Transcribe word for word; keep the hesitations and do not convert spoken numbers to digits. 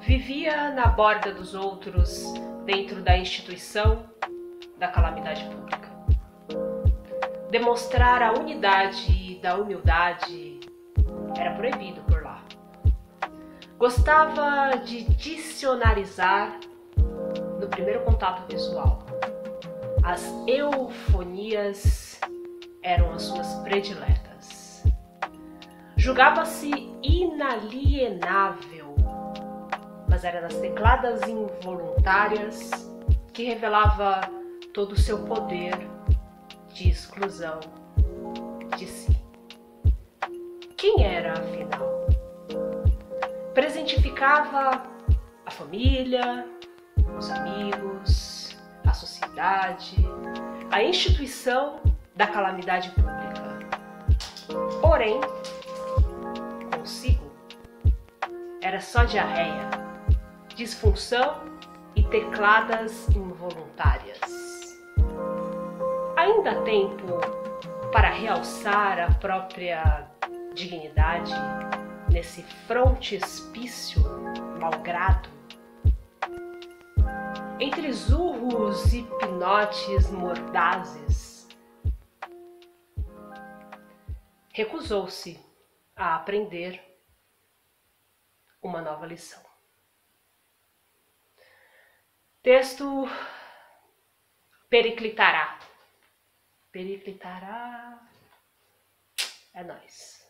Vivia na borda dos outros, dentro da instituição da calamidade pública. Demonstrar a unidade da humildade era proibido por lá. Gostava de dicionarizar no primeiro contato visual. As eufonias eram as suas prediletas. Julgava-se inalienável, mas era nas tecladas involuntárias que revelava todo o seu poder de exclusão de si. Quem era, afinal? Presentificava a família, os amigos, a sociedade, a instituição da calamidade pública. Porém, consigo, era só diarreia, disfunção e tecladas involuntárias. Ainda há tempo para realçar a própria dignidade nesse frontispício malgrado? Entre zurros e pinotes mordazes, recusou-se a aprender uma nova lição. Texto periclitará. Periclitará. É nóis.